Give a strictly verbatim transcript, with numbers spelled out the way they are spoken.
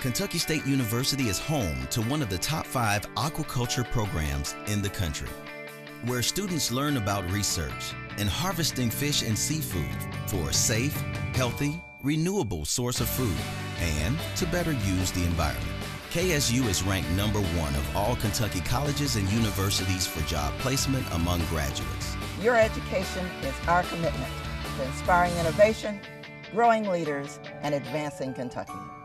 Kentucky State University is home to one of the top five aquaculture programs in the country, where students learn about research and harvesting fish and seafood for a safe, healthy, renewable source of food and to better use the environment. K S U is ranked number one of all Kentucky colleges and universities for job placement among graduates. Your education is our commitment to inspiring innovation, growing leaders, and advancing Kentucky.